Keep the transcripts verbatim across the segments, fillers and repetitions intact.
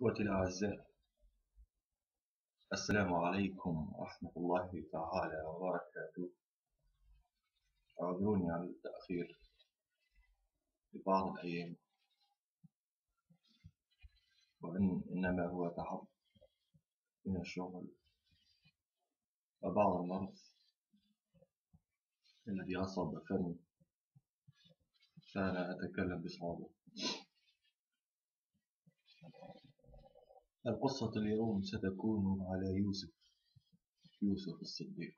إخوتي الأعزاء، السلام عليكم ورحمة الله تعالى وبركاته. اعذروني على التأخير لبعض الأيام، وإن إنما هو تعب من الشغل وبعض المرض الذي أصاب فمي، فأنا أتكلم بصعوبة. القصة اليوم ستكون على يوسف يوسف الصديق،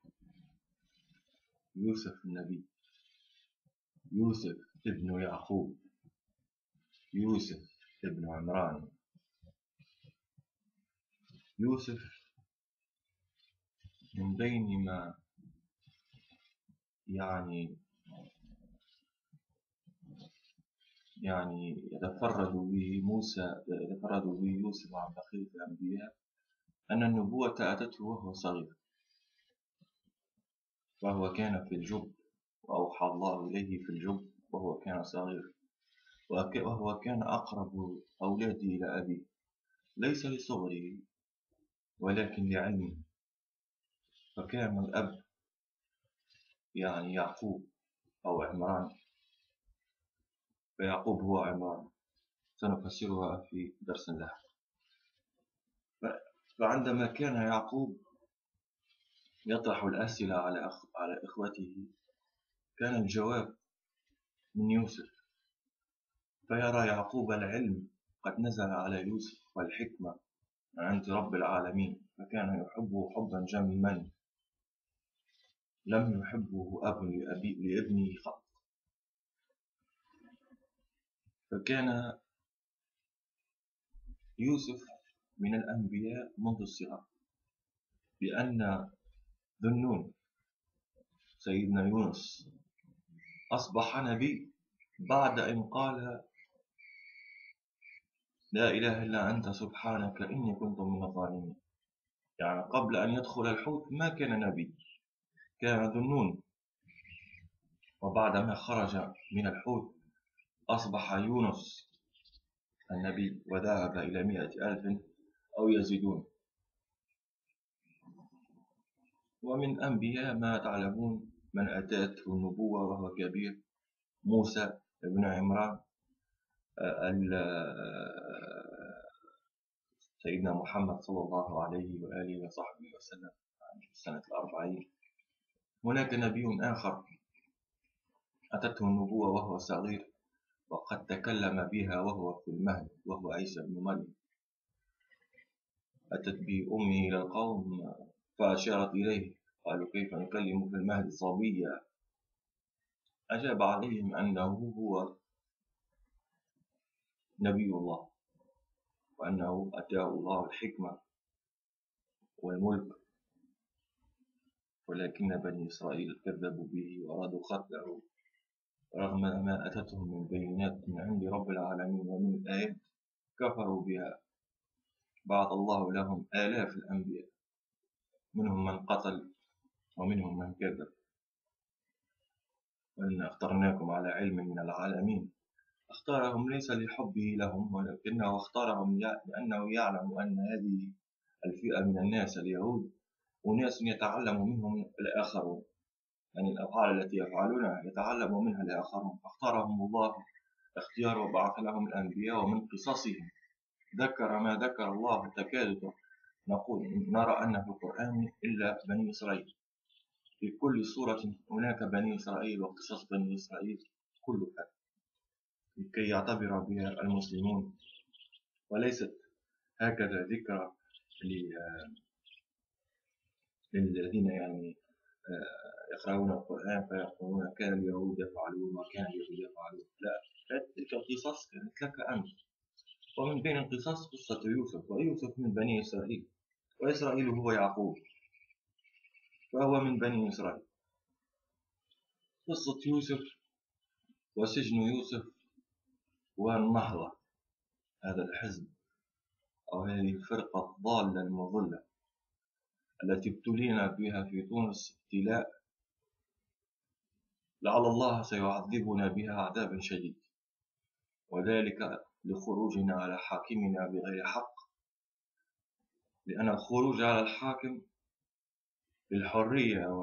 يوسف النبي، يوسف ابن يعقوب، يوسف ابن عمران. يوسف من بين ما يعني يعني يتفرد به موسى يتفرد به يوسف عن بقية الأنبياء، أن النبوة أتته وهو صغير، وهو كان في الجب، وأوحى الله إليه في الجب وهو كان صغير، وهو كان أقرب أولاده إلى أبيه، ليس لصغره ولكن لعلمه. فكان الأب يعني يعقوب أو عمران، فيعقوب هو عمران، سنفسرها في درس لاحق. فعندما كان يعقوب يطرح الأسئلة على أخ... على إخوته، كان الجواب من يوسف، فيرى يعقوب العلم قد نزل على يوسف والحكمة من عند رب العالمين، فكان يحبه حبا جما لم يحبه أب لأبي لابنه قط. فكان يوسف من الأنبياء منذ الصغر، لأن ذنون سيدنا يونس أصبح نبي بعد أن قال لا إله إلا أنت سبحانك إني كنت من الظالمين. يعني قبل أن يدخل الحوت ما كان نبي، كان ذنون، وبعدما خرج من الحوت أصبح يونس النبي، وذهب إلى مئة ألف أو يزيدون. ومن أنبياء ما تعلمون من أتته النبوة وهو كبير، موسى ابن عمران، سيدنا محمد صلى الله عليه وآله وصحبه وسلم في سنة الأربعين. هناك نبي آخر أتته النبوة وهو صغير، وقد تكلم بها وهو في المهد، وهو عيسى بن مريم. أتت به أمه إلى القوم فأشارت إليه، قالوا كيف نكلم في المهد صبيا؟ أجاب عليهم أنه هو نبي الله، وأنه أتاه الله الحكمة والملك، ولكن بني إسرائيل كذبوا به وأرادوا قتله، رغم ما أتتهم من بينات من عند رب العالمين ومن الآيات كفروا بها. بعث الله لهم آلاف الأنبياء، منهم من قتل ومنهم من كذب، وإن اخترناكم على علم من العالمين. اختارهم ليس لحبه لهم، ولكنه اختارهم لأنه يعلم أن هذه الفئة من الناس اليهود وناس يتعلم منهم الآخرون، يعني الأفعال التي يفعلونها يتعلم منها الآخرون، فاختارهم الله اختيار وبعث لهم الأنبياء. ومن قصصهم ذكر ما ذكر الله، تكاد نقول نرى أن في القرآن إلا بني إسرائيل، في كل سورة هناك بني إسرائيل وقصص بني إسرائيل كلها، لكي يعتبر بها المسلمون، وليست هكذا ذكرى للذين يعني يقرؤون القرآن فيقولون كان اليهود يفعلون وكان اليهود يفعلون. لا، تلك القصص كانت لك أنت. ومن بين القصص قصة يوسف، ويوسف من بني إسرائيل، وإسرائيل هو يعقوب، فهو من بني إسرائيل. قصة يوسف وسجن يوسف والنهضة، هذا الحزب أو هذه الفرقة الضالة المضلة التي ابتلينا بها في تونس ابتلاء لعل الله سيعذبنا بها عذابا شديد، وذلك لخروجنا على حاكمنا بغير حق، لأن الخروج على الحاكم للحرية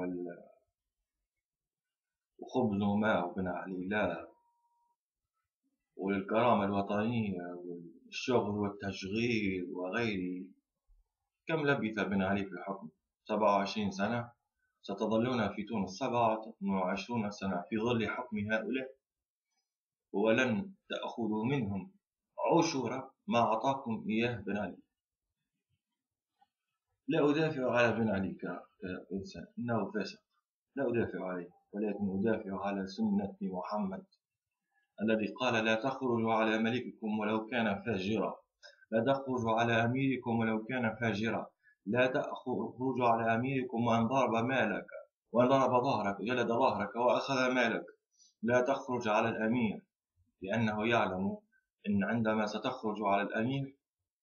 وخبز وماء وبن علي لا، وللكرامة الوطنية والشغل والتشغيل وغيره. كم لبث بن علي في الحكم؟ سبعة وعشرين سنة. ستظلون في تونس سبعة وعشرون سنة في ظل حكم هؤلاء، ولن تأخذوا منهم عشر ما أعطاكم إياه بن علي. لا أدافع على بن علي كإنسان، إنه فاسق، لا أدافع عليه، ولكن أدافع على سنة محمد الذي قال: لا تخرجوا على ملككم ولو كان فاجرا، لا تخرجوا على أميركم ولو كان فاجرا، لا تخرجوا على أميركم وأن ضرب مالك وأن ضرب ظهرك جلد ظهرك وأخذ مالك. لا تخرج على الأمير، لأنه يعلم أن عندما ستخرج على الأمير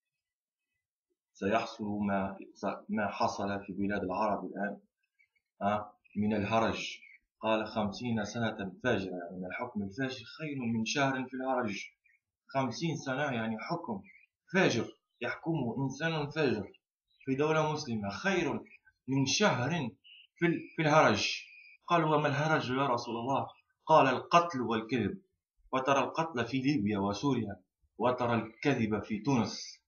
سيحصل ما ما حصل في بلاد العرب الآن من الهرج. قال: خمسين سنة فاجرة، يعني الحكم الفاجر خير من شهر في الهرج. خمسين سنة يعني حكم فاجر يحكمه إنسان فاجر في دولة مسلمة خير من شهر في الهرج. قال: وما الهرج يا رسول الله؟ قال: القتل والكذب، وترى القتل في ليبيا وسوريا وترى الكذب في تونس.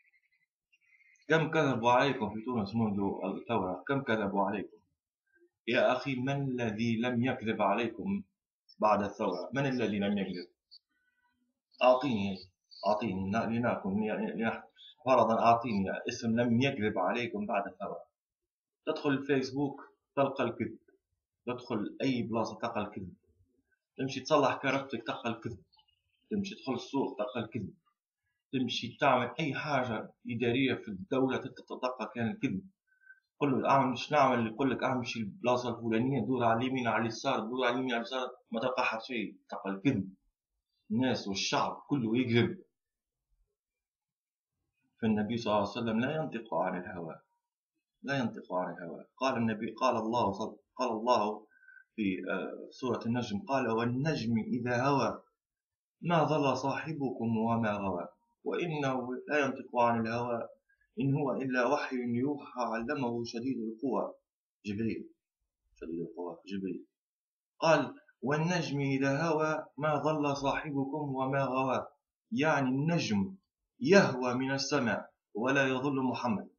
كم كذبوا عليكم في تونس منذ الثورة؟ كم كذبوا عليكم يا أخي؟ من الذي لم يكذب عليكم بعد الثورة؟ من الذي لم يكذب؟ أعطيني أعطيني لنكن فرضا، أعطيني اسم لم يكذب عليكم بعد الثورة. تدخل الفيسبوك تلقى الكذب، تدخل أي بلاصة تلقى الكذب، تمشي تصلح كهربتك تلقى الكذب، تمشي تدخل السوق تلقى الكذب، تمشي تعمل أي حاجة إدارية في الدولة تلقى كان الكذب. قل له أعمل مش نعمل، يقول لك أعمل شي البلاصة الفلانية، دور على اليمين على اليسار، دور على اليمين على اليسار، ما تلقى حد شيء، تلقى الكذب. الناس والشعب كله يكذب. فالنبي صلى الله عليه وسلم لا ينطق عن الهوى، لا ينطق عن الهوى. قال النبي، قال الله صد قال الله في سورة النجم: قال: والنجم إذا هوى ما ضل صاحبكم وما غوى، وإنه لا ينطق عن الهوى إن هو إلا وحي يوحى علمه شديد القوى جبريل. شديد القوى جبريل. قال: والنجم إذا هوى ما ضل صاحبكم وما غوى، يعني النجم يهوى من السماء ولا يضل محمد.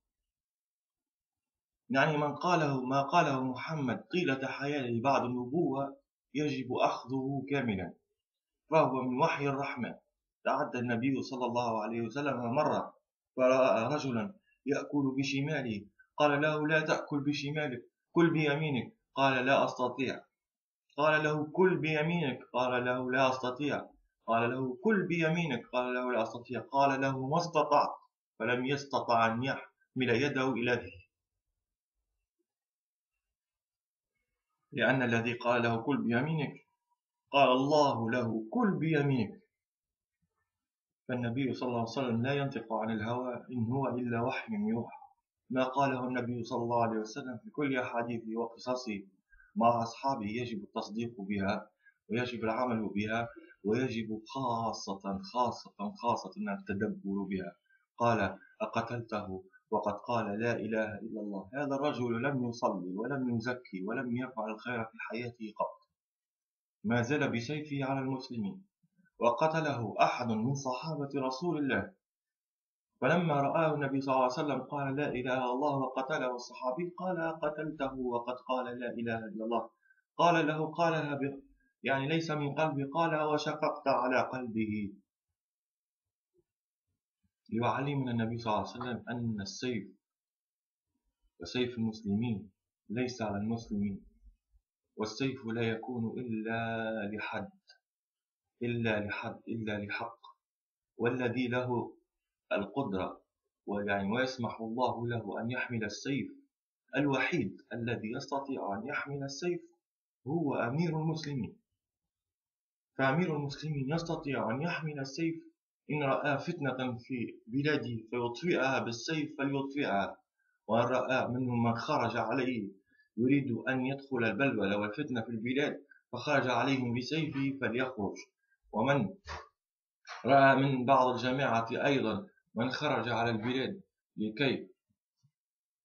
يعني من قاله ما قاله محمد طيلة حياته بعد النبوة يجب أخذه كاملا، فهو من وحي الرحمن. تعدى النبي صلى الله عليه وسلم مرة فرأى رجلا يأكل بشماله، قال له: لا تأكل بشمالك، كل بيمينك. قال: لا أستطيع. قال له: كل بيمينك. قال له: لا أستطيع. قال له: كل بيمينك. قال له: لا أستطيع. قال له: ما استطعت. فلم يستطع أن يحمل يده إلى فيه، لأن الذي قال له كل بيمينك قال الله له كل بيمينك. فالنبي صلى الله عليه وسلم لا ينطق عن الهوى إن هو إلا وحي يوحى. ما قاله النبي صلى الله عليه وسلم في كل أحاديثه وقصصه مع أصحابه يجب التصديق بها ويجب العمل بها، ويجب خاصة خاصة خاصة التدبر بها. قال: أقتلته وقد قال لا إله إلا الله؟ هذا الرجل لم يصلي ولم يزكي ولم يفعل الخير في حياته قط، ما زال بسيفه على المسلمين، وقتله أحد من صحابة رسول الله. فلما رآه النبي صلى الله عليه وسلم قال: لا إله إلا الله، وقتله الصحابي، قال: قتلته وقد قال لا إله إلا الله؟ قال له: قالها ب... يعني ليس من قلبي. قال: وشققت على قلبه. ليعلمنا النبي صلى الله عليه وسلم أن السيف وسيف المسلمين ليس على المسلمين، والسيف لا يكون إلا لحد إلا لحد إلا لحق. والذي له القدرة ويعني ويسمح الله له أن يحمل السيف، الوحيد الذي يستطيع أن يحمل السيف هو أمير المسلمين. فأمير المسلمين يستطيع أن يحمل السيف إن رأى فتنة في بلاده فيطفئها بالسيف فليطفئها، وأن رأى منهم من خرج عليه يريد أن يدخل البلبلة والفتنة في البلاد فخرج عليهم بسيفه فليخرج. ومن رأى من بعض الجماعة أيضا من خرج على البلاد لكي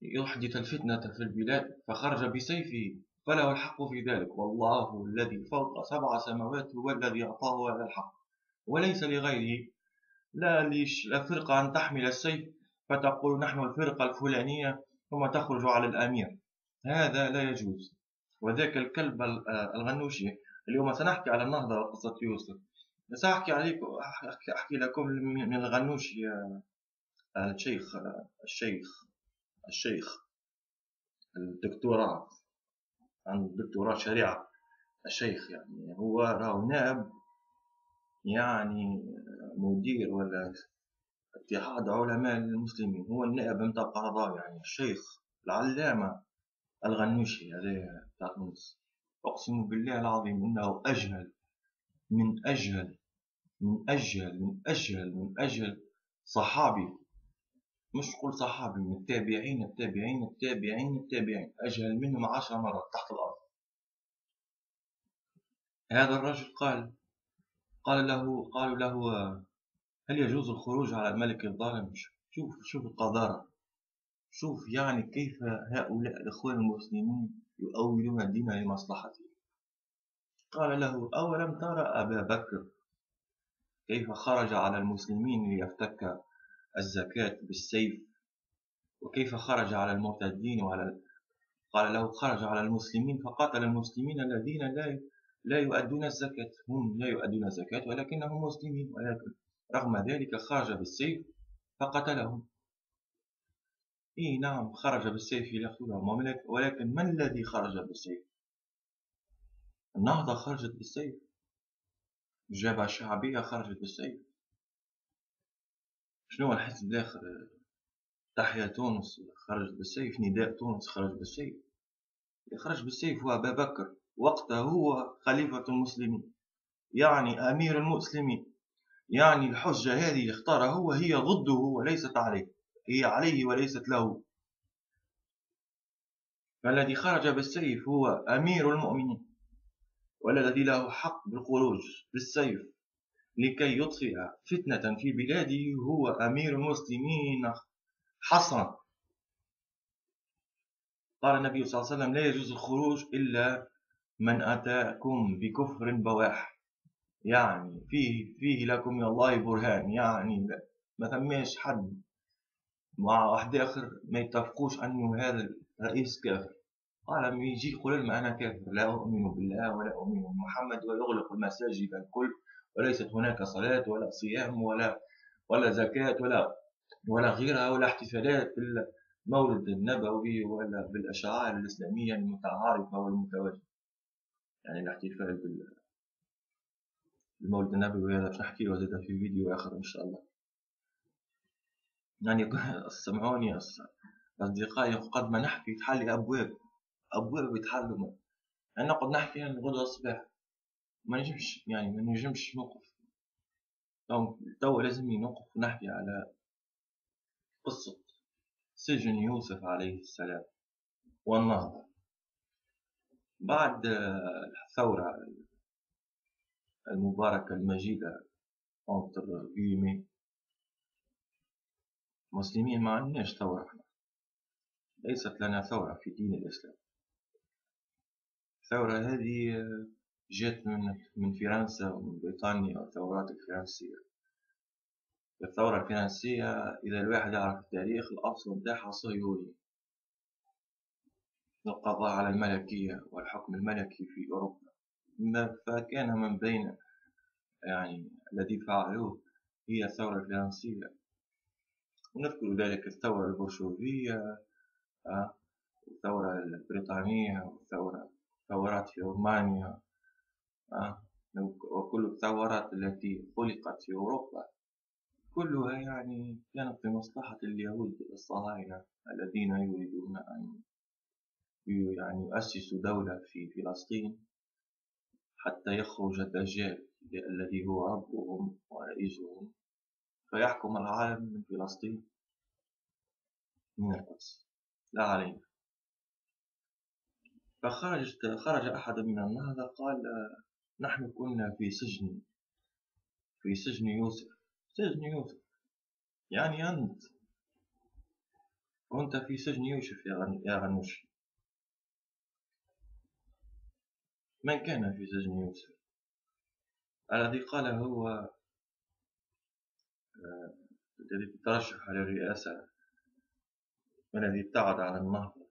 يحدث الفتنة في البلاد فخرج بسيفه فله الحق في ذلك، والله الذي فوق سبع سماوات هو الذي أعطاه هذا الحق وليس لغيره. لا للفرقة أن تحمل السيف فتقول نحن الفرقة الفلانية ثم تخرج على الأمير، هذا لا يجوز. وذاك الكلب الغنوشي. اليوم سنحكي على النهضة وقصة يوسف، سأحكي عليكم أحكي لكم من الغنوشي. الشيخ الشيخ الشيخ الدكتوراه، عنده دكتوراه شريعة. الشيخ يعني هو راهو نائب، يعني مدير ولا اتحاد علماء المسلمين، هو النائب متاع قرضاوي، يعني الشيخ العلامة الغنوشي هذا تاع تونس. أقسم بالله العظيم إنه أجهل من أجهل من أجهل من أجهل من أجهل صحابي، مش نقول صحابي، من التابعين التابعين التابعين التابعين، أجهل منهم عشر مرات تحت الأرض. هذا الرجل قال قال له قالوا له هل يجوز الخروج على الملك الظالم؟ شوف شوف القذارة، شوف يعني كيف هؤلاء الإخوان المسلمين يؤولون الدين لمصلحتهم. قال له أولم ترى أبا بكر كيف خرج على المسلمين ليفتك الزكاة بالسيف، وكيف خرج على المرتدين وعلى قال له خرج على المسلمين فقاتل المسلمين الذين لا لا يؤدون الزكاة، هم لا يؤدون الزكاة ولكنهم مسلمين، ولكن رغم ذلك خرج بالسيف فقتلهم. إيه نعم خرج بالسيف ليقتلهم، ولكن من الذي خرج بالسيف؟ النهضة خرجت بالسيف، الجبهة الشعبية خرجت بالسيف. شنو الحزب الآخر تحيا تونس خرج بالسيف، نداء تونس خرج بالسيف. اللي خرج بالسيف هو أبا بكر، وقته هو خليفة المسلمين، يعني أمير المسلمين، يعني الحجة هذه اللي اختارها هو هي ضده وليست عليه، هي عليه وليست له. فالذي خرج بالسيف هو أمير المؤمنين، والذي له حق بالخروج بالسيف لكي يطفئ فتنة في بلاده هو أمير المسلمين حصرا. قال النبي صلى الله عليه وسلم لا يجوز الخروج إلا من أتاكم بكفر بواح، يعني فيه فيه لكم من الله برهان، يعني ما ثماش حد مع واحد آخر ما يتفقوش أنه هذا الرئيس كافر. قال من يجي يقول لهم أنا كافر لا أؤمن بالله ولا أؤمن بمحمد ويغلق المساجد الكل وليست هناك صلاة ولا صيام ولا ولا زكاة ولا ولا غيرها ولا احتفالات بالمولد النبوي ولا بالأشعار الإسلامية المتعارفة والمتواجدة. يعني الاحتفال بالمولد النبوي هذا باش نحكي له زاد في فيديو آخر إن شاء الله. يعني سمعوني أصدقائي قد ما نحكي تحلي أبواب أبواب يتحلوا، يعني نقعد نحكي يعني غدوة الصباح ما نجمش، يعني ما نجمش نوقف. تو لازمني نوقف ونحكي على قصة سجن يوسف عليه السلام والنهضة بعد الثورة المباركة المجيدة. entre guillemets مسلمين ما عندناش ثورة، ليست لنا ثورة في دين الإسلام. الثورة هذه جات من من فرنسا ومن بريطانيا والثورات الفرنسية. الثورة الفرنسية إذا الواحد يعرف التاريخ الأصل متاعها صهيوني، القضاء على الملكية والحكم الملكي في أوروبا، فكان من بين يعني الذي فعلوه هي الثورة الفرنسية. ونذكر ذلك الثورة البولشوية والثورة البريطانية والثورة ثورات في رومانيا وكل الثورات التي خلقت في أوروبا كلها يعني كانت بمصلحة اليهود الصهاينة الذين يريدون أن يعني يؤسسوا دولة في فلسطين حتى يخرج الدجال الذي هو ربهم ورئيسهم فيحكم العالم من فلسطين من القدس لا علينا. فخرج خرج أحد من النهضة قال نحن كنا في سجن في سجن يوسف. سجن يوسف يعني أنت كنت في سجن يوسف يا غن- يا غنوش. من كان في سجن يوسف؟ الذي قال هو آه، الذي ترشح على الرئاسة والذي ابتعد عن النهضة،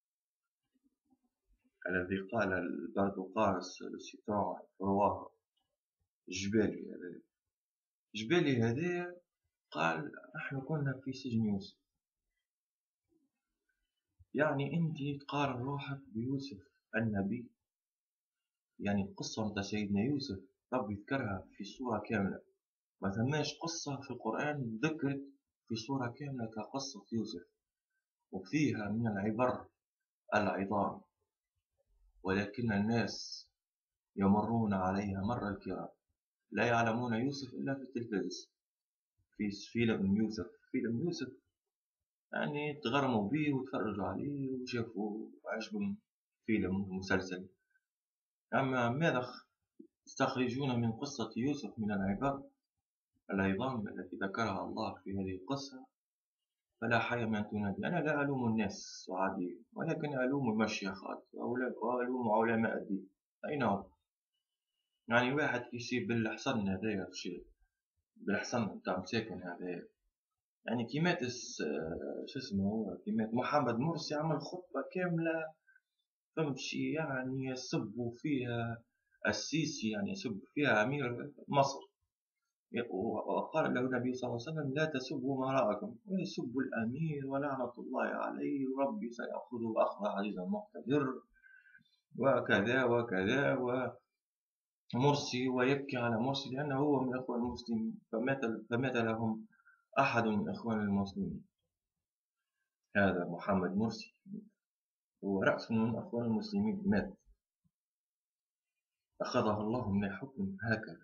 الذي قال البردقاس للشيطان رواه الجبالي. هذا الجبالي هذا قال نحن كنا في سجن يوسف. يعني انت تقارن روحك بيوسف النبي؟ يعني القصة متاع سيدنا يوسف ربي ذكرها في صورة كاملة، ما ثماش قصة في القرآن ذكرت في صورة كاملة كقصة يوسف، وفيها من العبر العظام، ولكن الناس يمرون عليها مر الكرام، لا يعلمون يوسف إلا في التلفاز، في فيلم يوسف. فيلم يوسف يعني تغرموا بيه وتفرجوا عليه وشافوا عجبهم فيلم ومسلسل. أما ماذا تستخرجون من قصة يوسف من العبر العظام التي ذكرها الله في هذه القصة؟ فلا حي من تنادي. أنا لا ألوم الناس عادي، ولكن ألوم المشيخات وألوم علماء الدين. أين هم؟ يعني واحد يصير بالحصن هذايا الشيء، بالحصن نتاع مساكن هذايا، يعني كيمات شو اسمه هو، كيمات محمد مرسي عمل خطبة كاملة فمشي يعني يسب فيها السيسي، يعني يسب فيها أمير مصر، وقال له النبي صلى الله عليه وسلم لا تسبوا مراءكم، ويسب الأمير ولعنة الله عليه وربي سيأخذه أخذ عزيز مقتدر وكذا وكذا، ومرسي ويبكي على مرسي لأنه هو من إخوان المسلمين، فمات, فمات لهم أحد من إخوان المسلمين. هذا محمد مرسي هو رأس من إخوان المسلمين، مات أخذه الله من الحكم هكذا.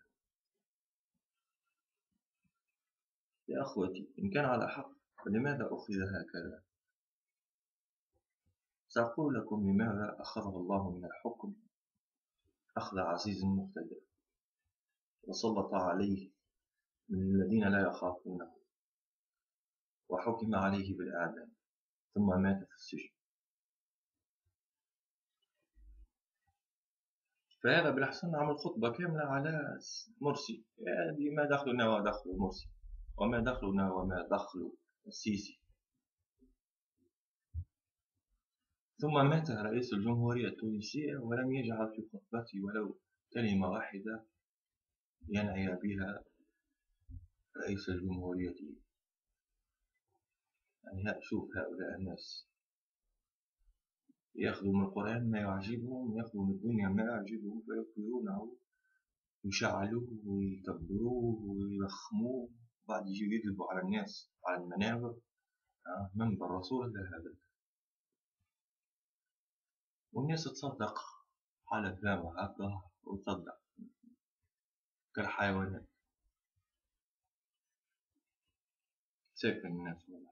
يا أخوتي إن كان على حق فلماذا أخذ هكذا؟ سأقول لكم لماذا أخذه الله من الحكم أخذ عزيز مقتدر، وسلط عليه من الذين لا يخافونه، وحكم عليه بالإعدام ثم مات في السجن. فهذا بالأحسن عمل خطبة كاملة على مرسي، يعني ما دخلنا ودخل مرسي، وما دخلنا وما دخل السيسي. ثم مات رئيس الجمهورية التونسية ولم يجعل في خطبته ولو كلمة واحدة ينعي بها رئيس الجمهورية. يعني شوف هؤلاء الناس يأخذوا من القرآن ما يعجبهم ويأخذوا من الدنيا ما يعجبهم فيكبرونه ويشعلوه ويكبروه ويضخموه، بعد يجوا يكذبوا على الناس على المنابر. آه منبر رسول الله هذا، والناس تصدق على كلامه هكذا وتصدق كالحيوانات. ساكن الناس والله.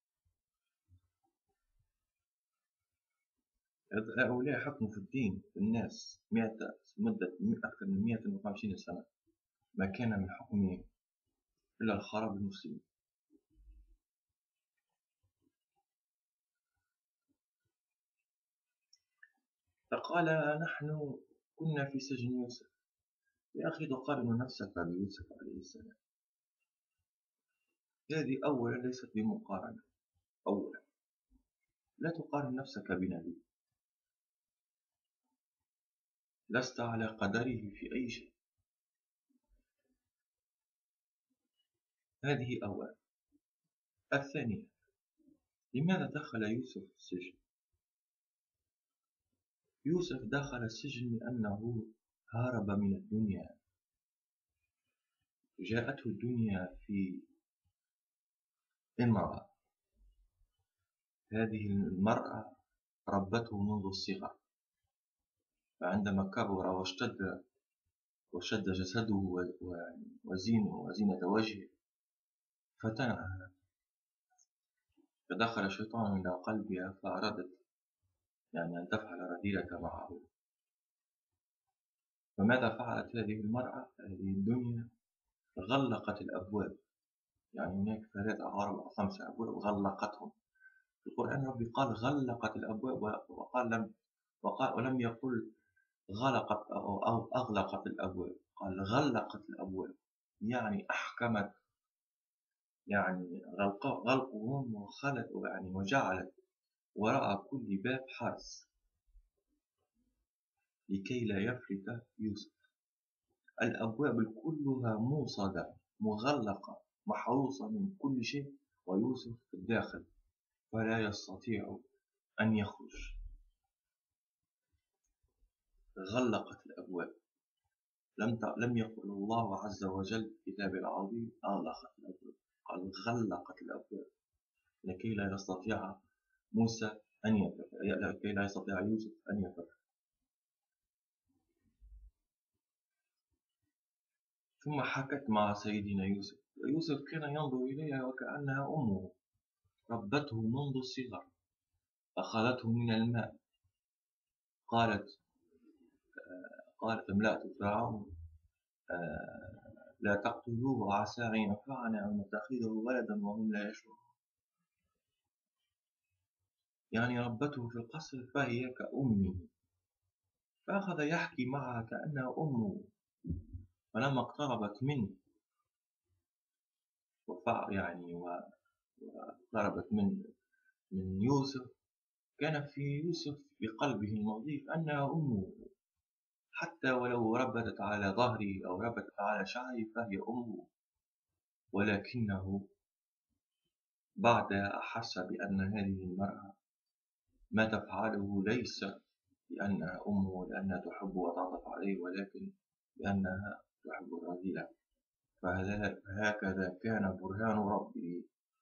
هؤلاء حكموا في الدين في الناس مئة مدة أكثر من مئة وخمسين سنة، ما كان من حكمهم إلا الخراب المسلمين. فقال نحن كنا في سجن يوسف. يا أخي تقارن نفسك بيوسف عليه السلام، هذه أولا ليست بمقارنة. أولا لا تقارن نفسك بنبي، لست على قدره في أي شيء، هذه أولا. الثانية لماذا دخل يوسف السجن؟ يوسف دخل السجن لأنه هرب من الدنيا، جاءته الدنيا في امرأة، هذه المرأة ربته منذ الصغر، فعندما كبر واشتد وشد جسده وزينه وزينة وجهه فتنها، فدخل الشيطان إلى قلبها فأرادت يعني أن تفعل رذيلة معه. فماذا فعلت هذه المرأة؟ هذه الدنيا غلقت الأبواب، يعني هناك ثلاثة أو أربعة خمسة أبواب غلقتهم، القرآن ربي قال غلقت الأبواب، وقال لم وقال ولم يقل غلقت أو, أو أغلقت الأبواب، قال غلقت الأبواب، يعني أحكمت، يعني غلق غلقهم وخلت يعني وجعلت وراء كل باب حرس لكي لا يفلت يوسف. الأبواب كلها موصدة مغلقة محروسة من كل شيء، ويوسف في الداخل فلا يستطيع أن يخرج. غلقت الأبواب، لم لم يقل الله عز وجل في كتابه العظيم أغلقت الأبواب، قال غلقت الأبواب لكي لا يستطيع موسى أن يفر، لكي لا يستطيع يوسف أن يفر. ثم حكت مع سيدنا يوسف، يوسف كان ينظر إليها وكأنها أمه، ربته منذ الصغر، أخذته من الماء، قالت قالت امرأة فرعون لا تقتلوه عسى أن ينفعنا أو نتخذه ولدا وهم لا يشعرون. يعني ربته في القصر فهي كأمه، فأخذ يحكي معها كأنها أمه. فلما اقتربت منه وفع يعني واقتربت من من يوسف، كان في يوسف بقلبه النظيف أنها أمه، حتى ولو ربتت على ظهره أو ربتت على شعره فهي أمه. ولكنه بعد أحس بأن هذه المرأة ما تفعله ليس لأنها أمه ولأنها تحب وتعطف عليه، ولكن لأنها تحب الرذيلة. فهكذا كان برهان ربه.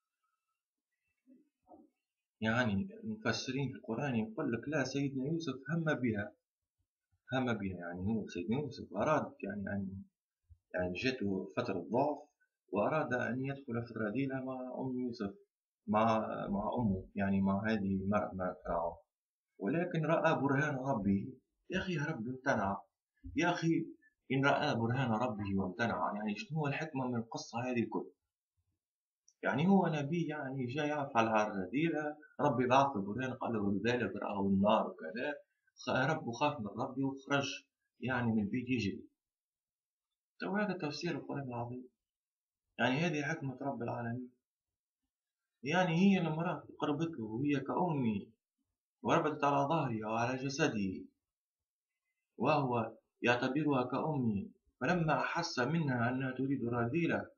يعني المفسرين في القرآن يقول لك لا، سيدنا يوسف هم بها هم بها يعني هو سيدنا يوسف أراد يعني أن يعني جاته فترة ضعف وأراد أن يدخل في الرذيلة مع أم يوسف، مع مع أمه، يعني مع هذه المرأة مع فرعون. ولكن رأى برهان ربه. يا أخي ربي امتنع، يا أخي إن رأى برهان ربه وامتنع، يعني شنو هو الحكمة من القصة هذه الكل؟ يعني هو نبي يعني جاي يفعل على الرذيلة، ربي بعث برهان قال له البالغ رأى النار وكذا، رب خاف من ربي وخرج يعني من البيت يجري. تو هذا تفسير القرآن العظيم، يعني هذه حكمة رب العالمين. يعني هي المرأة قربت له وهي كأمي وربطت على ظهري وعلى جسدي وهو يعتبرها كأمي، فلما أحس منها أنها تريد الرذيلة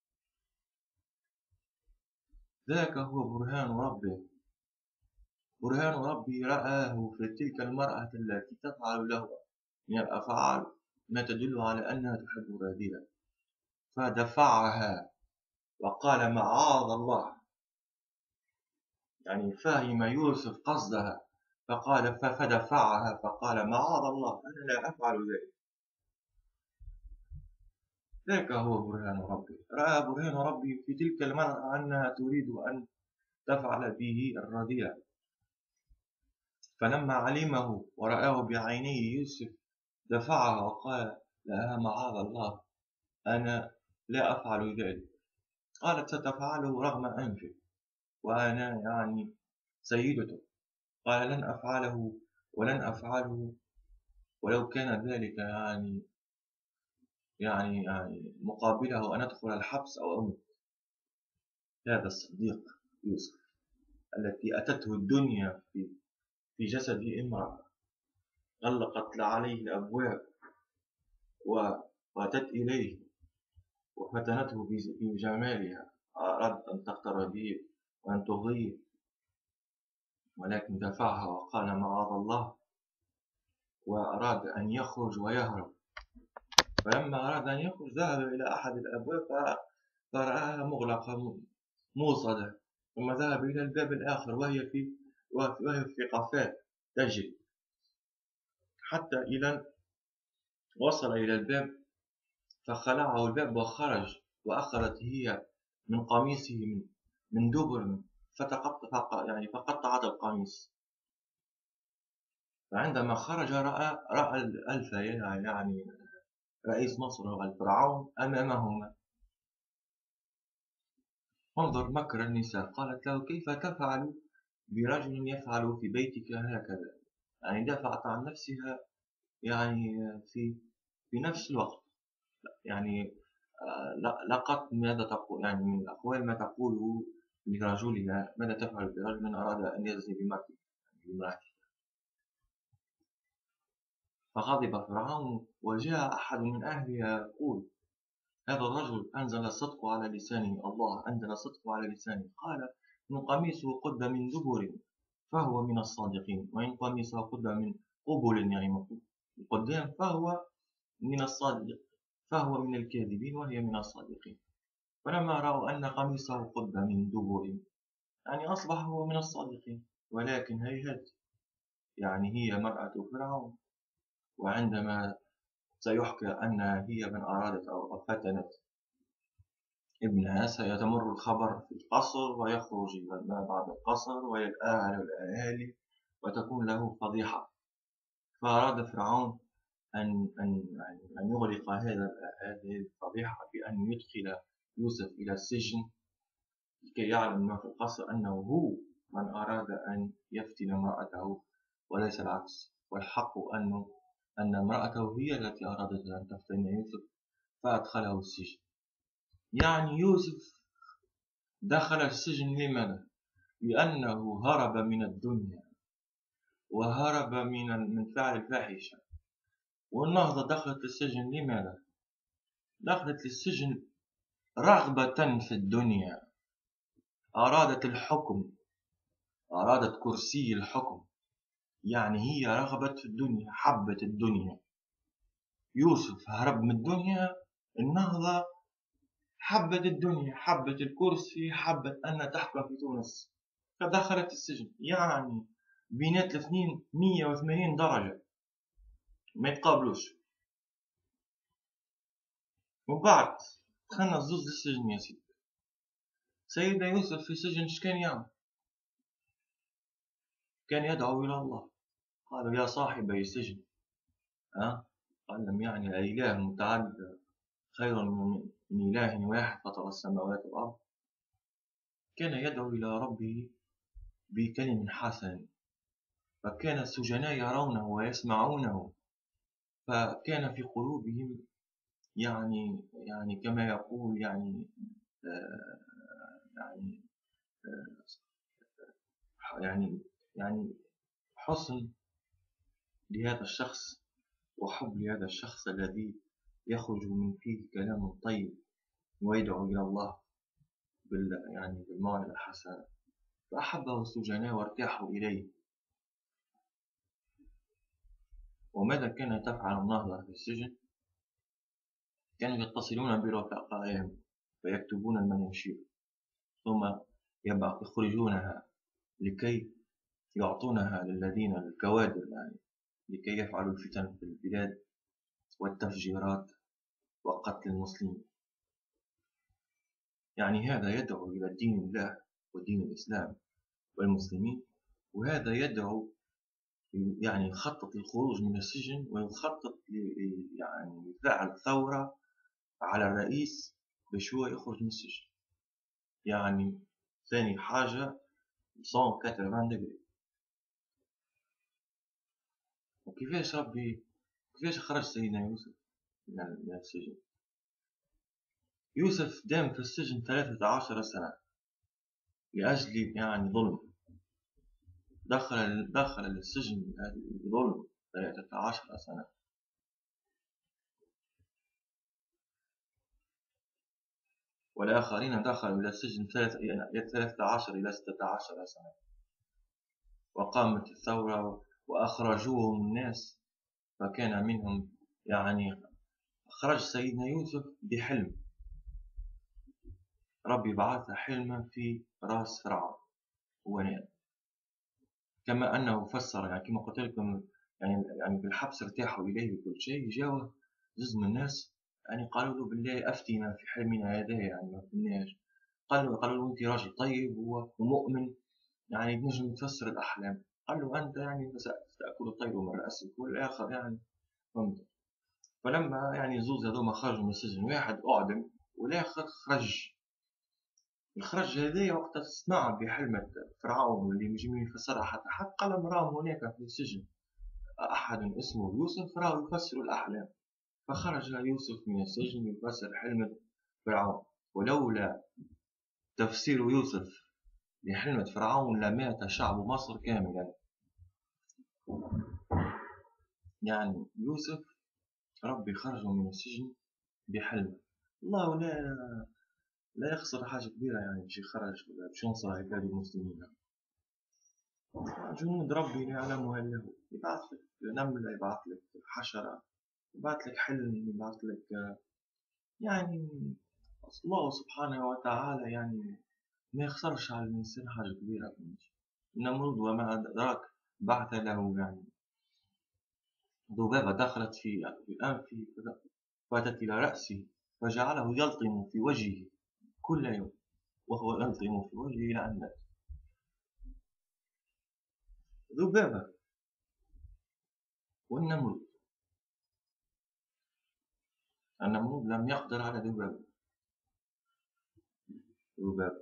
ذاك هو برهان ربه. برهان ربي رآه في تلك المرأة التي تفعل له من الأفعال ما تدل على أنها تحب الرذيلة، فدفعها وقال معاذ الله. يعني فهم يوسف قصدها فقال فدفعها فقال معاذ الله أنا لا أفعل ذلك. ذاك هو برهان ربي. رأى برهان ربي في تلك المرأة أنها تريد أن تفعل به الرذيلة، فلما علمه ورآه بعينيه يوسف دفعها وقال لها معاذ الله أنا لا أفعل ذلك. قالت ستفعله رغم أنفه وأنا يعني سيدته. قال لن أفعله ولن أفعله ولو كان ذلك يعني يعني يعني مقابله أن أدخل الحبس أو أموت. هذا الصديق يوسف التي أتته الدنيا في في جسد امرأة غلقت عليه الأبواب وأتت إليه وفتنته بجمالها، أردت أن تقتر به وأن تغيه، ولكن دفعها وقال معاذ الله وأراد أن يخرج ويهرب. فلما أراد أن يخرج ذهب إلى أحد الأبواب فرآها مغلقة موصدة، ثم ذهب إلى الباب الآخر وهي في وهي في قفاه تجري، حتى إلى وصل إلى الباب فخلعه الباب وخرج، وأخذت هي من قميصه من من دبر فتقطع يعني فقطعت القميص. فعندما خرج رأى رأى الألف يعني رئيس مصر والفرعون أمامهما. انظر مكر النساء، قالت له كيف تفعل برجل يفعل في بيتك هكذا، يعني دافعت عن نفسها يعني في في نفس الوقت. يعني لقط ماذا تقول، يعني من الأقوال ما تقوله لرجلها، ماذا تفعل برجل من أراد أن يزني بامرأته. فغضب فرعون، وجاء أحد من أهلها يقول: هذا الرجل أنزل الصدق على لسانه، الله أنزل الصدق على لسانه. قال: إن قميصه قد من دبر فهو من الصادقين، وإن قميصه قد من قبل، يعني من قدام، فهو من الصادق فهو من الكاذبين وهي من الصادقين. فلما رأوا أن قميصه قد من دبر، يعني أصبح هو من الصادقين. ولكن هيهات، يعني هي مرأة فرعون، وعندما سيحكى أنها هي من أرادت أو فتنت ابنها، سيتمر الخبر في القصر، ويخرج ما بعد القصر ويتآهل الأهالي، وتكون له فضيحة. فأراد فرعون أن أن أن يغلق هذا هذه الفضيحة بأن يدخل يوسف إلى السجن، لكي يعلم ما في القصر أنه هو من أراد أن يفتن امرأته وليس العكس. والحق أنه أن امرأته هي التي أرادت أن تفتن يوسف، فأدخله السجن. يعني يوسف دخل السجن لماذا؟ لأنه هرب من الدنيا، وهرب من من فعل الفاحشة. والنهضة دخلت السجن لماذا؟ دخلت للسجن رغبة في الدنيا، أرادت الحكم، أرادت كرسي الحكم، يعني هي رغبت في الدنيا، حبت الدنيا. يوسف هرب من الدنيا، النهضة حبت الدنيا، حبت الكرسي، حبت أن تحكم في تونس، فدخلت السجن. يعني بينات الاثنين مية وثمانين درجة ما يتقابلوش. وبعد دخلنا الزوز للسجن يا سيدي. سيدنا يوسف في السجن ايش كان يعمل؟ كان يدعو إلى الله. قالوا: يا صاحبي السجن، ها؟ قال: لم يعني الإله متعدد خير من إله واحد فطر السماوات والأرض. كان يدعو إلى ربه بكلم حسن، فكان السجناء يرونه ويسمعونه، فكان في قلوبهم يعني يعني كما يقول يعني آه يعني آه يعني يعني حسن لهذا الشخص، وحب لهذا الشخص الذي يخرج من فيه كلام طيب ويدعو إلى الله بال يعني بالموعظة الحسنة. فأحبه السجناء وارتاحوا إليه. وماذا كانت تفعل النهضة في السجن؟ كانوا يتصلون برفقائهم فيكتبون المناشير، ثم يخرجونها لكي يعطونها للذين الكوادر، يعني لكي يفعلوا الفتن في البلاد والتفجيرات وقتل المسلمين. يعني هذا يدعو إلى دين الله ودين الإسلام والمسلمين، وهذا يدعو يعني يخطط للخروج من السجن، ويخطط يعني لفعل ثورة على الرئيس باش هو يخرج من السجن. يعني ثاني حاجة مية وثمانين درجة. وكيفاش ربي كيفاش خرج سيدنا يوسف من السجن؟ يوسف دام في السجن ثلاثة عشر سنة لأجل يعني ظلم. دخل دخل السجن ظلم ثلاثة عشر سنة. والآخرين دخلوا إلى السجن ثلاثة عشر إلى ستة عشر سنة. وقامت الثورة وأخرجوهم الناس، فكان منهم يعني خرج سيدنا يوسف بحلم. ربي بعث حلما في رأس فرعون ونام، كما أنه فسر، يعني كما قلت لكم، يعني يعني بالحبس ارتاحوا إليه بكل شيء. جاء جزء من الناس يعني قالوا له: بالله أفتنا في حلمنا هذا، يعني ما فهمناش. قالوا قالوا له: أنت راجل طيب ومؤمن، يعني تنجم تفسر الأحلام. قال له: أنت يعني ستأكل الطير من رأسك. والآخر يعني فهمت. فلما يعني زوز هذوما خرجوا من السجن، واحد أعدم والآخر خرج الخرج هذايا وقت سمع بحلمة فرعون واللي مش يفسرها حتى حد، قال امرأة هناك في السجن أحد اسمه يوسف راه يفسر الأحلام. فخرج يوسف من السجن يفسر حلمة فرعون. ولولا تفسير يوسف لحلمة فرعون لمات شعب مصر كاملا. يعني يوسف ربي خرجه من السجن بحلمة. الله لا لا يخسر حاجة كبيرة، يعني باش يخرج ولا باش ينصر عباد المسلمين. جنود ربي لا يعلمها إلا هو. يبعث لك نملة، يبعث لك حشرة، يبعث لك حلم، يبعث لك يعني الله سبحانه وتعالى يعني ما يخسرش على الإنسان حاجة كبيرة. نمرود وما أدراك بعث له يعني ذبابة دخلت في في أنفه فأتت إلى رأسه فجعله يلطم في وجهه كل يوم، وهو يلطم في وجهه إلى أن مات. ذبابة. والنمرود، النمرود لم يقدر على ذبابة. ذبابة.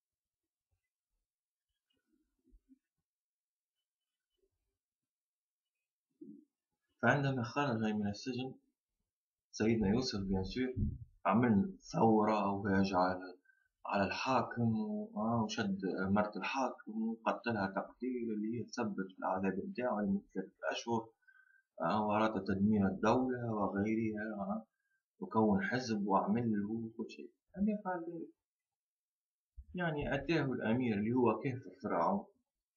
فعندما خرج من السجن سيدنا يوسف بن سور عمل ثورة وهاج على على الحاكم وشد مرت الحاكم وقتلها تقتيل اللي هي تثبت في العذاب بتاعه لمدة ثلاثة أشهر، وأراد تدمير الدولة وغيرها، وكون حزب وعمل له كل شيء. لم يفعل ذلك. يعني أتاه الأمير اللي هو كافر فرعون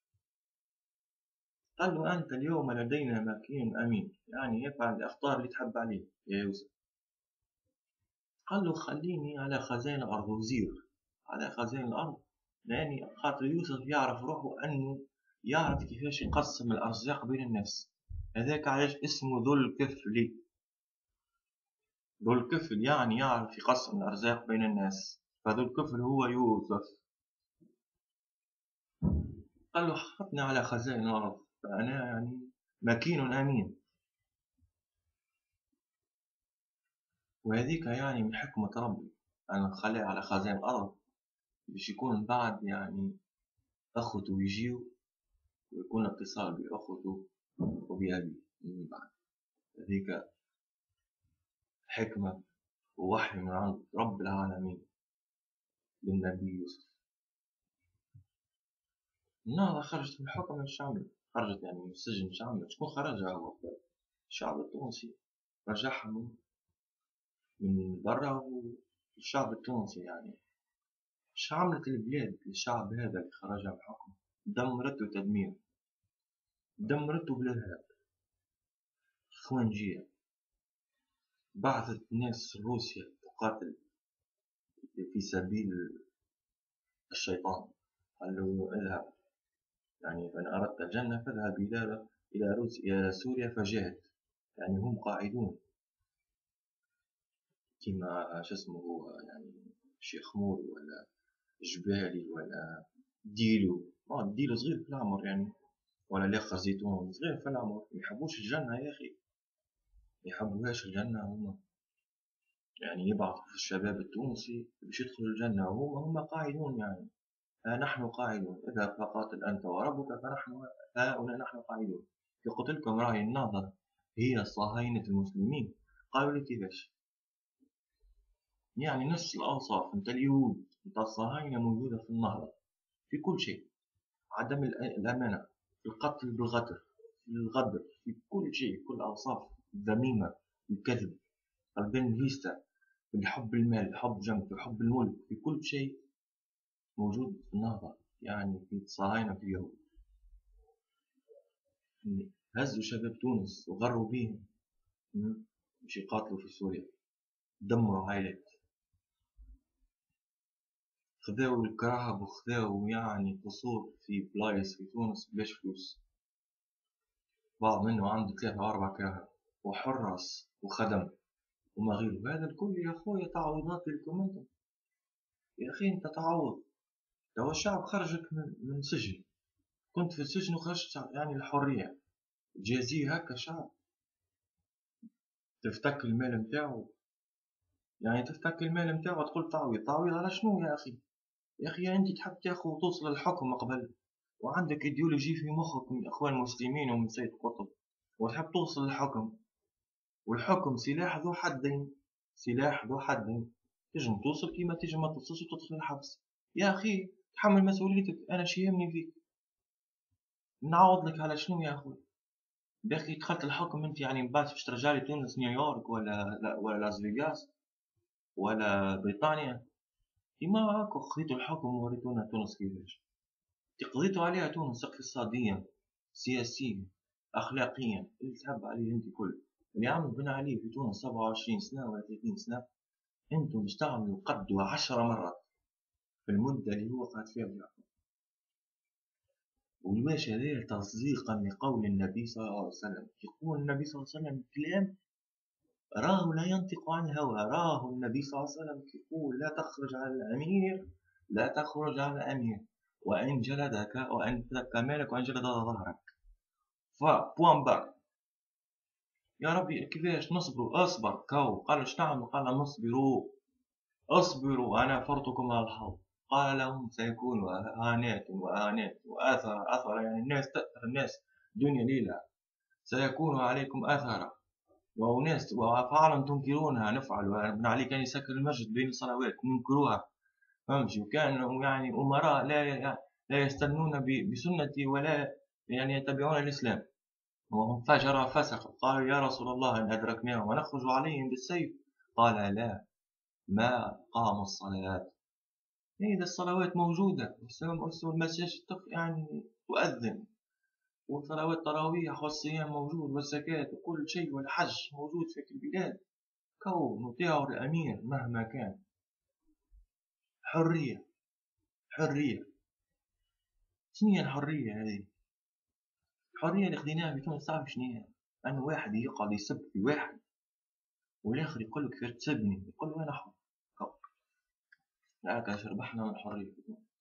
قال له أنت اليوم لدينا مكين أمين، يعني يفعل الأخطار اللي تحب عليه يا يوسف. قال له خليني على خزائن الأرض وزير على خزائن الأرض، يعني خاطر يوسف يعرف روحه أنه يعرف كيفاش يقسم الأرزاق بين الناس. هذاك علاش اسمه ذو الكفل. ذو الكفل يعني يعرف يقسم الأرزاق بين الناس، فذو الكفل هو يوسف. قال له حطني على خزائن الأرض فأنا يعني مكين أمين. وهذيك يعني من حكمة ربي أن نخليه على خزائن الأرض باش يكون بعد يعني أخوته يجيو ويكون اتصال بأخوته وبأبيه من بعد. هذيك حكمة ووحي من عند رب العالمين للنبي يوسف. النهضة خرجت من الحكم الشعبي، خرجت يعني من السجن الشعبي. شكون خرجها؟ هو الشعب التونسي رجعهم من برا. والشعب التونسي يعني ايش عملت البلاد للشعب هذا اللي خرجها من الحكم؟ دمرته تدمير، دمرته بالإرهاب، إخوانجية. بعثت ناس روسيا تقاتل في سبيل الشيطان. قال له اذهب، يعني فإن أردت الجنة فاذهب إلى إلى روسيا إلى سوريا فجاهد. يعني هم قاعدون كما شو اسمه هو يعني شيخ مور ولا جبالي ولا ديلو. اه ديلو صغير في العمر يعني، ولا لقى زيتون صغير في العمر. يحبوش الجنة يا أخي، يحبوهاش الجنة هم. يعني يبعثوا في الشباب التونسي باش يدخلوا الجنة وهم هم قاعدون يعني. ها نحن قاعدون، اذهب فقاتل أنت وربك فنحن هؤلاء نحن قاعدون. قلت لكم راهي النهضة هي صهاينة المسلمين. قالوا لي كيفاش؟ يعني نفس الأوصاف نتاع اليهود نتاع الصهاينة موجودة في النهضة في كل شيء. عدم الأمانة، في القتل بالغدر، في الغدر، في كل شيء، كل أوصاف الذميمة، الكذب، البنفيستا، الحب المال، حب جنب، حب الملك، في كل شيء موجود في النهضة. يعني في الصهاينة في اليهود هزوا شباب تونس وغروا بيهم باش يقاتلوا في سوريا، دمروا عائلات، خذاو الكراهب وخذاو يعني قصور في بلايص في تونس بلاش فلوس. بعض منه عنده ثلاثة وأربع كراهب وحراس وخدم وما غيره. هذا الكل يا أخويا تعويضات لكم أنتم. يا أخي أنت تعوض. لو الشعب خرجك من, من سجن، كنت في السجن وخرجت يعني الحرية، جازيه هكا شعب تفتك المال متاعو. يعني تفتك المال متاعو تقول تعويض، تعويض على شنو يا أخي؟ يا أخي أنت تحب تاخذ وتوصل للحكم قبل، وعندك إيديولوجي في مخك من الإخوان المسلمين ومن سيد قطب، وتحب توصل للحكم. والحكم سلاح ذو حدين، سلاح ذو حدين. تجم توصل كيما تجم ما توصلش وتدخل الحبس. يا أخي تحمل مسؤوليتك. أنا شي يهمني فيك؟ نعوض لك على شنو يا أخوي؟ يا أخي دخلت الحكم أنت يعني من بعد باش ترجع لي تونس نيويورك ولا لا ولا لاس فيغاس ولا بريطانيا؟ كيما هاكو خذيتوا الحكم ووريتونا تونس كيفاش قضيتوا عليها. تونس اقتصاديا، سياسيا، أخلاقيا، اللي تحب عليه أنت كل اللي عمل بنا عليه في تونس سبعة وعشرين سنة ولا ثلاثين سنة. أنتم اشتغلوا قدوا عشر مرات في المدة اللي هو قعد فيها بالحكم. والواش هذا تصديقا لقول النبي صلى الله عليه وسلم. يقول النبي صلى الله عليه وسلم كلام راه لا ينطق عن الهوى. راه النبي صلى الله عليه وسلم يقول لا تخرج على الأمير، لا تخرج على الأمير وإن جلدك وإن فلك مالك وإن جلد ظهرك. فبوان بار. يا ربي كيفاش نصبروا؟ اصبر كو. قال اش تعمل؟ قال نصبروا. اصبروا أنا فرطكم على الحوض. قال لهم سيكون هانات وآنات وآثر. أثر يعني الناس تأثر الناس دنيا ليلة. سيكون عليكم أثر وناس وفعلا تنكرونها نفعل. وابن علي كان يسكر المسجد بين الصلوات ننكروها. فهمتي؟ وكانوا يعني أمراء لا لا يستنون بسنتي ولا يعني يتبعون الإسلام. وهم فجر فسق. قالوا يا رسول الله إن أدركناهم ونخرج عليهم بالسيف؟ قال لا، ما قام الصلاة. إذا الصلوات موجودة والمساجد يعني تؤذن، وصلوات التراويح والصيام موجود والزكاة وكل شيء والحج موجود في البلاد. كون نطيع الأمير مهما كان. حرية. حرية. شنو هي الحرية هذه؟ الحرية اللي خديناها في تونس تعرف شنو هي؟ أن واحد يقعد يسب في واحد والآخر يقول لك كيف تسبني؟ يقول له أنا حر. هكا ربحنا من الحرية.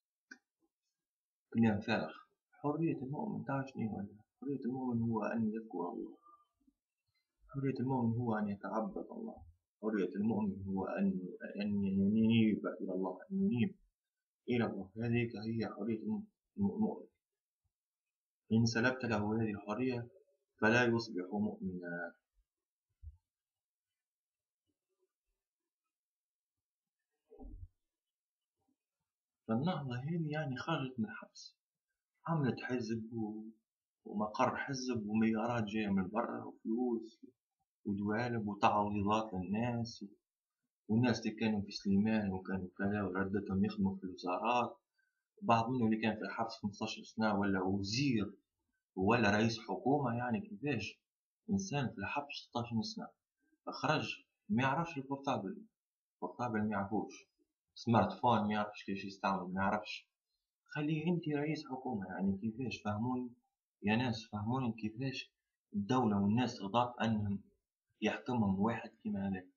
كلام فارغ. حرية المؤمن تعرف شنو هي؟ حرية المؤمن هو أن يذكر الله. حرية المؤمن هو أن يتعبد الله. حرية المؤمن هو أن أن ينيب إلى الله، أن ينيب إلى الله. هذه هي حرية المؤمن. إن سلبت له هذه الحرية فلا يصبح مؤمنا. فالنهضة هذه يعني خرجت من الحبس، عملت حزب ومقر حزب ومليارات جاية من برا وفلوس ودوالب وتعويضات للناس. والناس اللي كانوا في سليمان وكانوا كذا وردتهم يخدموا في الوزارات. بعض منهم اللي كان في الحبس خمسطاش سنة ولا وزير ولا رئيس حكومة. يعني كيفاش إنسان في الحبس ستاشر سنة خرج ما يعرفش البورتابل؟ البورتابل ما يعرفوش، سمارت فون ما يعرفش كيفاش يستعمل، ما يعرفش. خليه انت رئيس حكومة. يعني كيفاش؟ فهموني يا ناس، فهموني كيفاش الدولة والناس رضات أنهم يحكمهم واحد كيما هذا.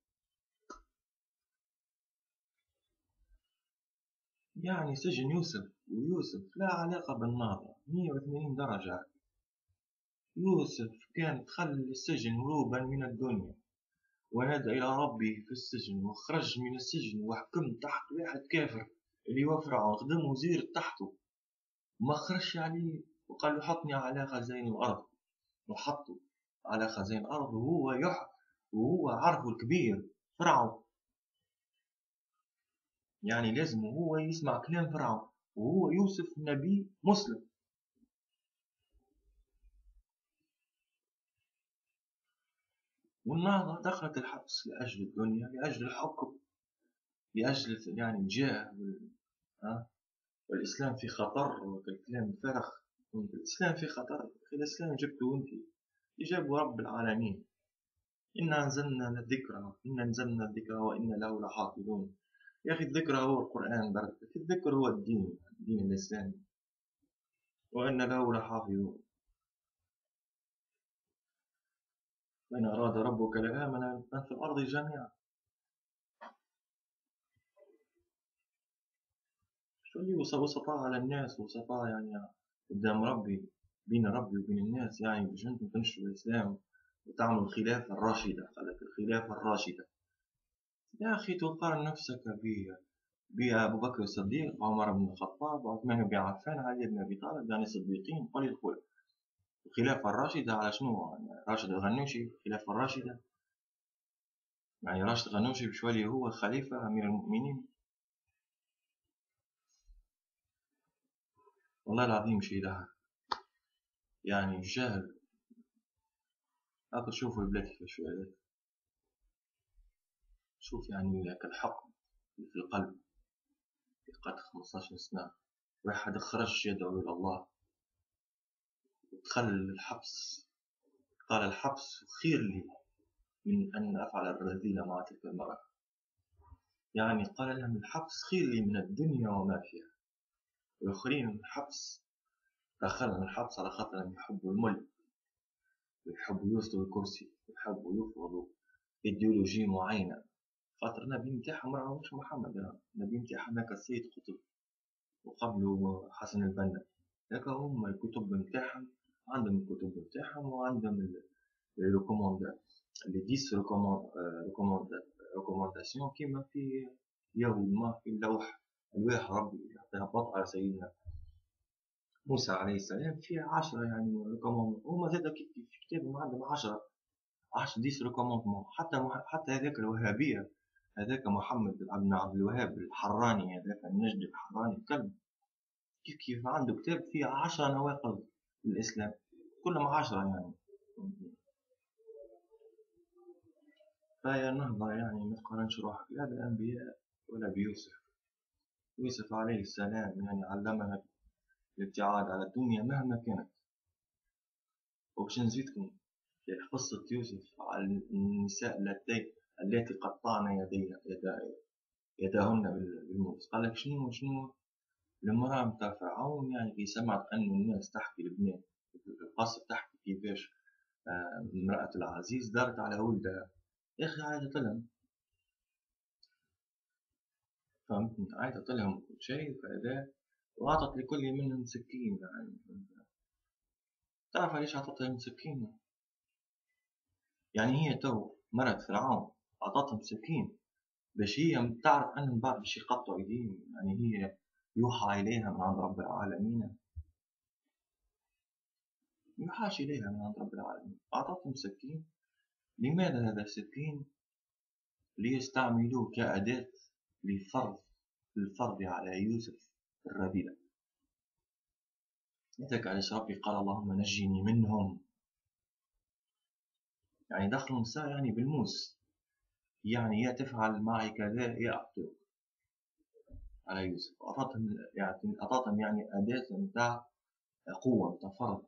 يعني سجن يوسف، ويوسف لا علاقة بالنهضة مية وثمانين درجة. يوسف كان دخل السجن هروبا من الدنيا ونادى إلى ربه في السجن وخرج من السجن وحكم تحت واحد كافر اللي هو فرعون. خدم وزير تحته ما خرجش عليه وقال له حطني على خزائن الأرض، وحطه على خزائن الأرض وهو يح وهو عرفه الكبير فرعون. يعني لازم هو يسمع كلام فرعون وهو يوسف نبي مسلم. والنهضة دخلت الحبس لأجل الدنيا، لأجل الحكم، لأجل يعني الجاه وال... والإسلام في خطر والكلام الفارغ. الإسلام في خطر. الإسلام جبته أنت، جابه رب العالمين. إنا أنزلنا الذكر إنا أنزلنا الذكر وإنا له لحافظون. يا أخي الذكر هو القرآن برك. الذكر هو الدين، الدين الإسلامي. وإنا له لحافظون. وإن أراد ربك لآمن من في الأرض جميعا. شو اللي وسطاء على الناس، وسطاء يعني قدام ربي، بين ربي وبين الناس، يعني باش انتم تنشروا الإسلام وتعملوا الخلافة الراشدة. قالك الخلافة الراشدة. يا أخي تقارن نفسك بها بأبو بكر الصديق وعمر بن الخطاب وعثمان بن عفان وعلي بن أبي طالب، يعني صديقين قل الخلف. الخلافة الراشدة على شنو؟ يعني راشد الغنوشي الخلافة الراشدة، يعني راشد الغنوشي بشوالي هو خليفة أمير المؤمنين؟ والله العظيم شي يضحك، يعني الجهل. هاك تشوفوا البلاد كيفاش شوية، شوف يعني ذاك الحق في القلب في قد خمسطاش سنة، واحد خرج يدعو إلى الله ودخل الحبس، قال الحبس خير لي من أن أفعل الرذيلة مع تلك المرأة. يعني قال لهم الحبس خير لي من الدنيا وما فيها. والآخرين الحبس دخلهم الحبس على خاطر يحبوا الملك ويحبوا يوصلوا الكرسي ويحبوا يفرضوا إيديولوجية معينة. خاطر النبي نتاعهم راه مش محمد، النبي نتاعهم هاكا السيد قطب وقبله حسن البنا، هاكا هم الكتب نتاعهم، عندهم الكتب نتاعهم وعندهم الريكوموندات اللي ديس ريكومونداسيون كيما في يهود ما في اللوح الواح ربي يعطيها بطء على سيدنا موسى عليه السلام في عشرة يعني ريكوموند، هما زاد في كتابهم عندهم عشرة عشرة ديس ريكوموندمون. حتى حتى هذاك الوهابية، هذاك محمد بن عبد الوهاب الحراني، هذاك النجد الحراني الكلب، كيف كيف عنده كتاب فيه عشرة نواقض الإسلام، كلهم عشرة يعني. فهي نهضة يعني ما تقارنش روحك لا بالأنبياء ولا بيوسف. يوسف عليه السلام يعني علمنا الابتعاد على الدنيا مهما كانت. وباش نزيدكم في قصة يوسف على النساء اللاتي التي قطعن يدي يداهن بالموت، قال لك شنو شنو المرأة متاع فرعون، يعني كي سمعت أن الناس تحكي البنات في القصر تحكي كيفاش امرأة العزيز دارت على ولدها، يا أخي عادت لهم، فهمتني؟ عادت لهم كل شيء فهذا، وأعطت لكل منهم سكين. يعني تعرف ليش أعطت لهم سكين؟ يعني هي تو مرت فرعون أعطتهم سكين باش هي تعرف أنهم بعد باش يقطعوا أيديهم، يعني هي يوحى إليها من عند رب العالمين، يوحاش إليها من عند رب العالمين. أعطتهم سكين، لماذا هذا السكين؟ ليستعملوه كأداة لفرض الفرض على يوسف الرذيلة. لذلك علاش ربي قال اللهم نجني منهم، يعني دخلوا نساء يعني بالموس، يعني يا تفعل معي كذا يا أقتلك على يوسف. أعطتهم يعني أعطتهم يعني أداة متاع قوة متاع فرض.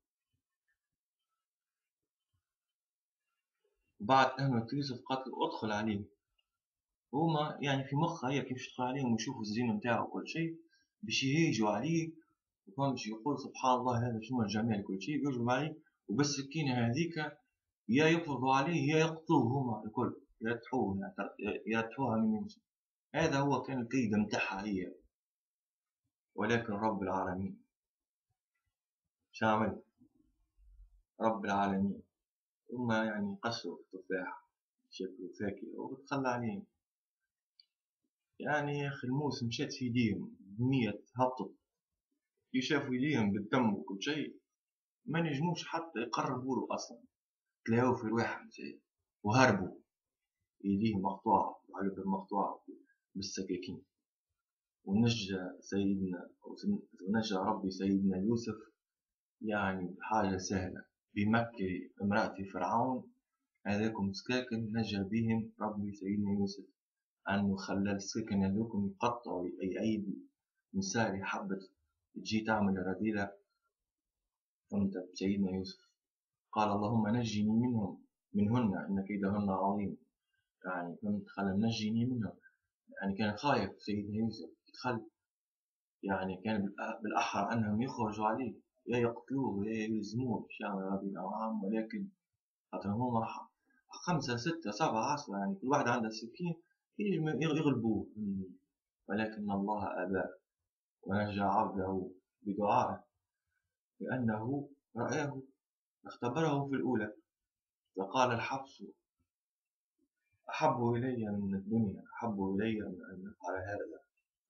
وبعد أهمة يوسف قالت له أدخل عليه، هما يعني في مخها هي كيف تدخل عليهم ويشوفوا الزين متاعه وكل شيء باش يهيجوا عليه، وفهمش يقول سبحان الله هذا شنو الجمال كل شيء، يهجموا عليه وبالسكينة هذيك يا يقبضوا عليه يا يقتلوه هما الكل، يرتحوه يرتحوها من يوسف. هذا هو كان الكيد متاعها هي. ولكن رب العالمين شامل، رب العالمين هما يعني قصروا في التفاح شكلوا فاكهة وتخلى عليهم. يعني يا أخي الموس مشات في يديهم بمية هبطت، يشافوا يديهم بالدم وكل شيء ما نجموش حتى يقربوا له أصلا، تلاقوا في الواحد وهربوا يديهم مقطوعة وعقب مقطوعة بالسكاكين. ونجى سيدنا ونجى ربي سيدنا يوسف يعني بحاجة سهلة، بمكة امرأة فرعون هذاكم سكاكن نجى بهم ربي سيدنا يوسف، أنه خلى السكن هذوكم يقطعوا أي أيدي نساء حبت تجي تعمل رذيلة. فهمت سيدنا يوسف قال اللهم نجني منهم منهن إن كيدهن عظيم، يعني فهمت خلى نجني منهم، يعني كان خايف سيدنا يوسف يدخل، يعني كان بالأحرى أنهم يخرجوا عليه يا يقتلوه يا يلزموه باش يعمل رذيلة معاهم، ولكن خاطر هما خمسة ستة سبعة عشرة يعني كل واحد عنده سكين يغلبوه، ولكن الله أبى ونجى عبده بدعائه لأنه رآه اختبره في الأولى فقال الحبس أحب إلي من الدنيا، أحب إلي من أن أفعل هذا.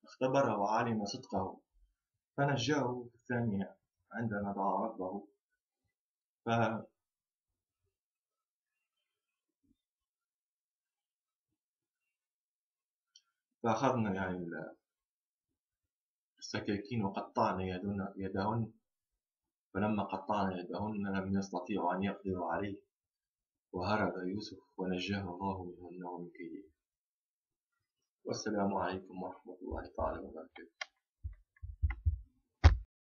اختبره وعلم صدقه فنجاه في الثانية عندما دعا ربه. ف- فأخذنا يعني السكاكين وقطعنا يدهن يدهن فلما قطعنا يدهن لم يستطيعوا أن يقدروا عليه، وهرب يوسف ونجاه الله منهن ومن كيده. والسلام عليكم ورحمة الله تعالى وبركاته.